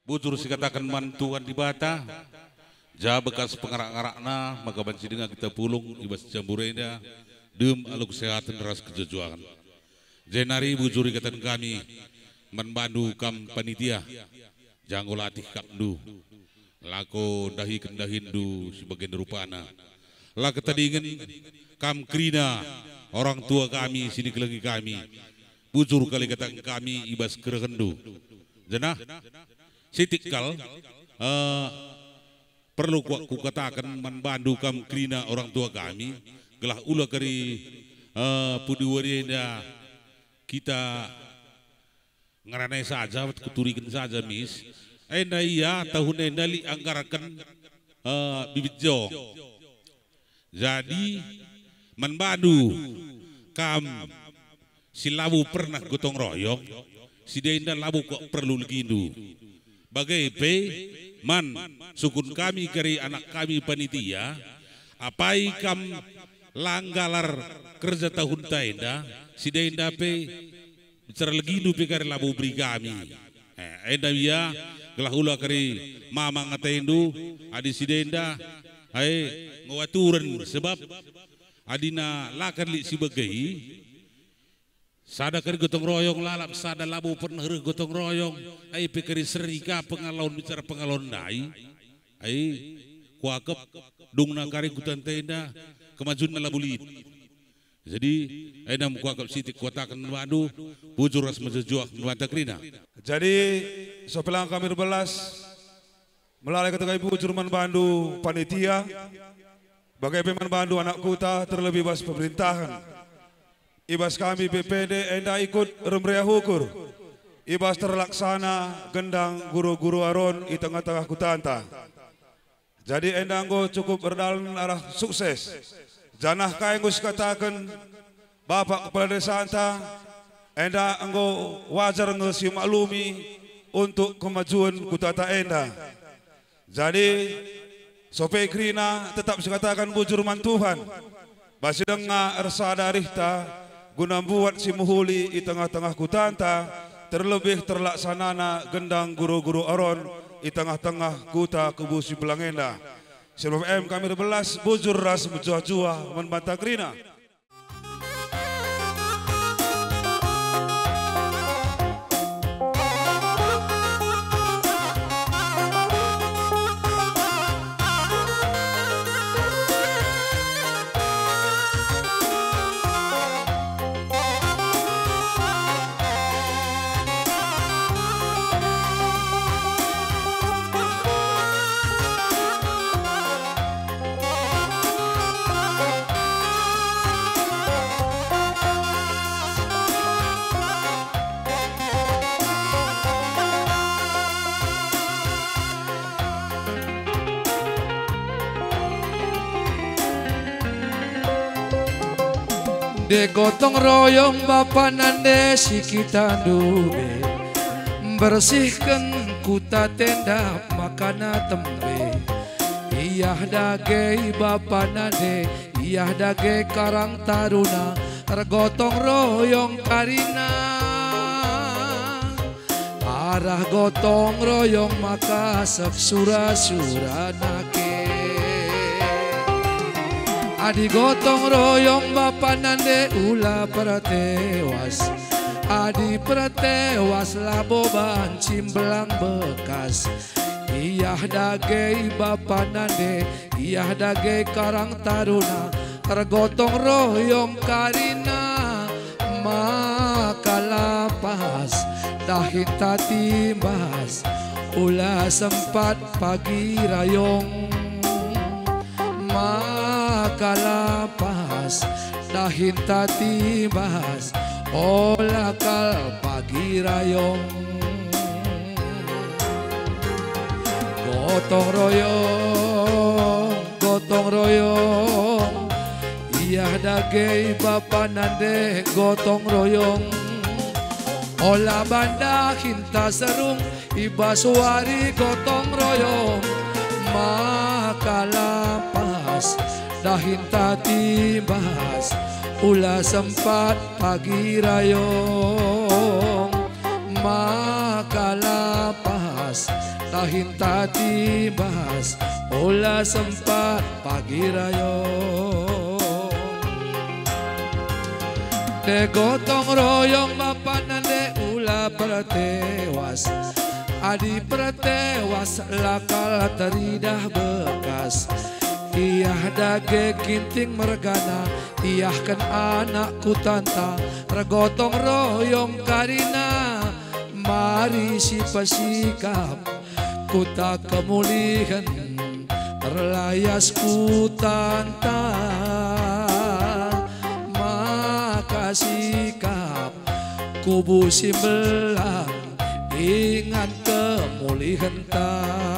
Bujur si katakan mantuan di bata, ja bekas pengarak-ngarakna, maka banci dengan kita pulung, ibas jambureda, dem aluk kesehatan ras kejujuan. Jenari bujur ikatan kami, manbandu kam panitia, jangan latih kamdu, lako dahi kendahindu sebagian rupana. Lah ketadingen kam krina, orang tua kami, sini kelengi kami, bujur kali kata kami ibas kerekendu. Jenah, sitikal perlu ku katakan manbandu kam krina orang tua kami, gelah ula kari pudiwarienda kita ngaranai saja, kuturikan saja mis. Enda iya tahun enda li anggarkan bibit jo. Jadi manbandu kam si labu pernah gotong royong, si denda labu kok perlu legindu. Bagai pe man sukun kami kari anak kami panitia, apai kam langgalar kerja tahun tenda, si denda pe bicara legindu pe kari labu beri kami. Enda iya gelah ula kari mama ngatendu adi si denda hai ngawaturan sebab adina lakan li si bagai sada kari gotong royong lalap sada labu pernah gotong royong ai pikiri serika pengalon bicara pengalon dai ai kuakep dungna kari gutan tenda kemajuan labu lit jadi ai nam kuakep sitik kuatakan madu bujur ras majujuak nuanta krina. Jadi sopelang kami belas melalui ketika ibu Jurman Bandu panitia, bagai peman Bandu anak kuta terlebih bas pemerintahan. Ibas kami BPD enda ikut remrea hukur. Ibas terlaksana gendang guru-guru aron di tengah-tengah kutanta. Jadi enda anggo cukup berdalam arah sukses. Janah kaya anggo katakan Bapak Kepala Desa anta, enda anggo wajar ngesi maklumi untuk kemajuan kutata enda. Jadi sope krina tetap sekatakan bujur mantuhan basi denga ersada rihta guna buat si muhuli di tengah-tengah kutanta terlebih terlaksanana gendang guru-guru aron di tengah-tengah kuta kebusi belangenda. Sebab kami 12 bujur ras menjuah-juah membantah krina. De gotong royong bapa nande si kita dube bersihkan kuta tenda makana tembe iyah dage bapa nande iyah dage karang taruna tergotong royong karina arah gotong royong maka sura-sura nake adi gotong royong bapa nande ula pratewas adi pratewas laboban cimbelang bekas iyah dage bapa nande iyah dage karang taruna tergotong royong karina maka lapas dahin tatimbas ula sempat pagi rayong kalapas dahin tatibas olakal pagi rayong gotong royong iyah dage bapa nande gotong royong ola banda hinta serung ibasuari gotong royong makalapas dahin tatibas ula sempat pagi rayong makalapas kahinta tibas ulah sempat pagi rayong de gotong royong bapanan de ulah pertewas adi pertewas lakal teridah bekas iyah dage ginting mergana iyahkan anakku tanta regotong royong karina mari si pasikap kuta kemulihan terlayas ku tanta maka sikap kubu simbelang ingat kemulihan ta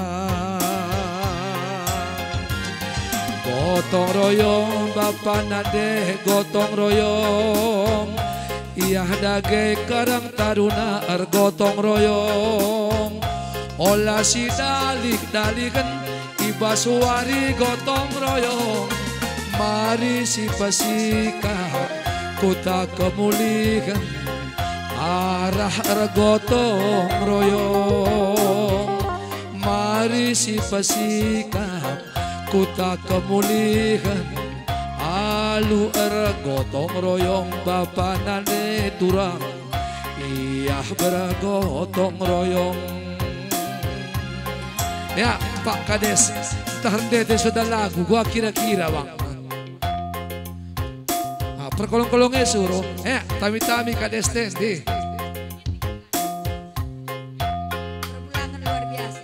gotong royong bapa nade gotong royong iyah dage karang taruna gotong royong olah si dalik-dalikan iba suari gotong royong mari si pasikap kuta kemulihan arah gotong royong mari si pasikap kuta kemulihan alu gotong royong bapa nane turang iyah bergotong royong. Ya Pak Kades, terdete sudah lagu gua kira-kira bang. Nah, perkolong-kolongnya suruh, tami-tami Kades tendi. Perbulangan luar biasa.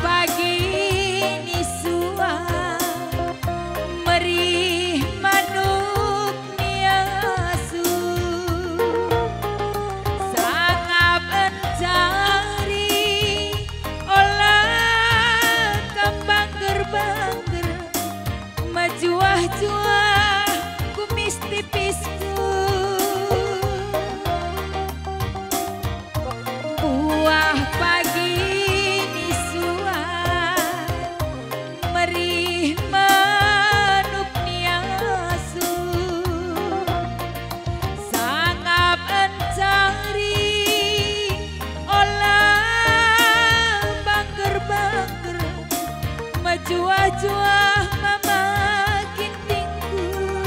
pagi nisua merih manuk niasu sangap encari olah kembang gerbangger majuah-juah kumis tipisku buah pagi nisua merih manuk niasu sangap encari olah bangger-bangger majuah-juah mama kintingku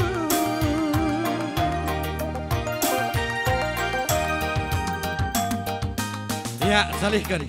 Ya, salihkan.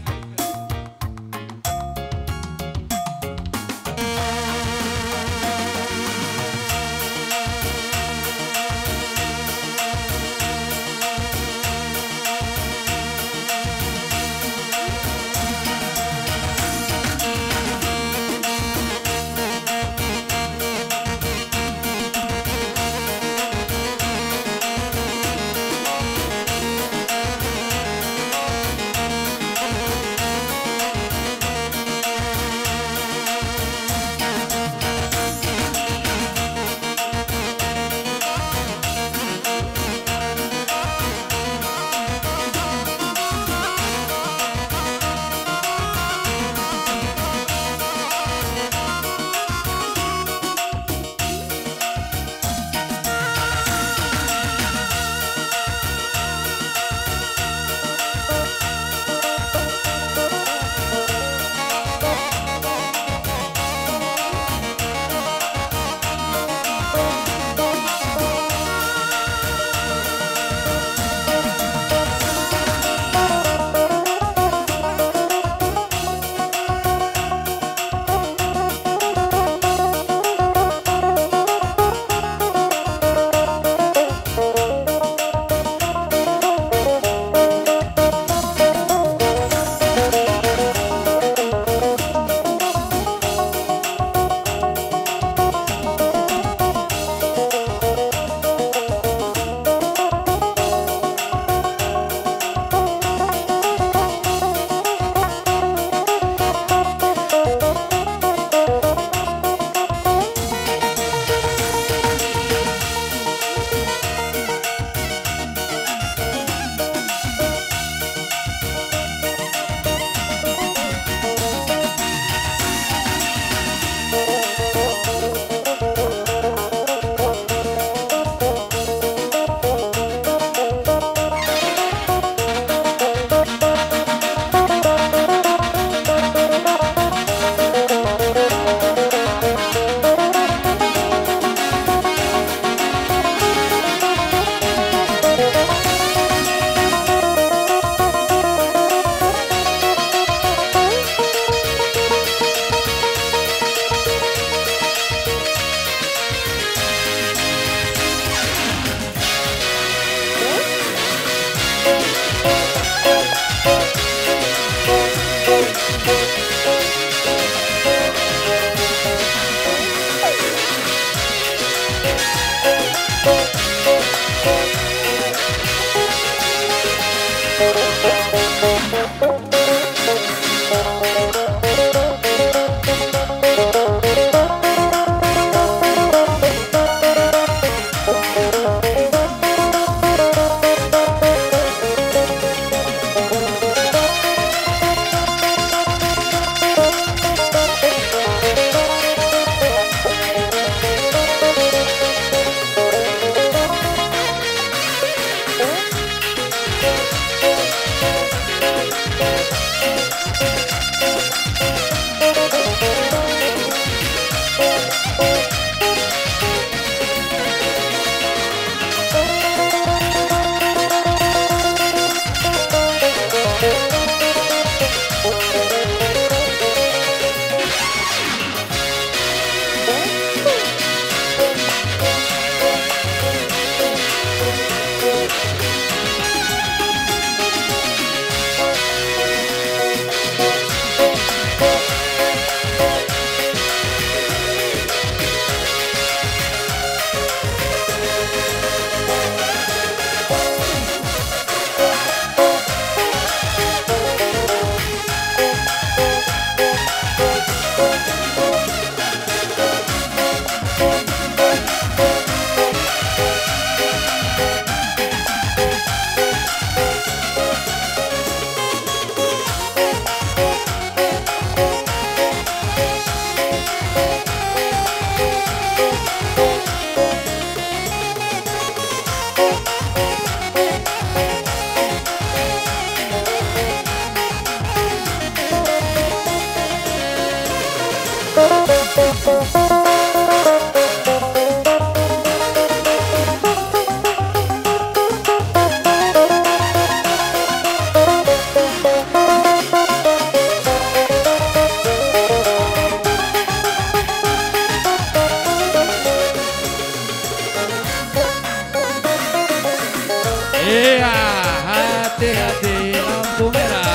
Iya, hati-hati lampu merah.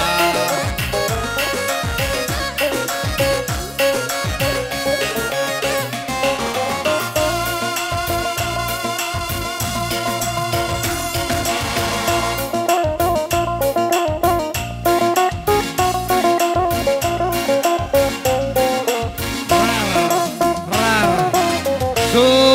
Rar, rar.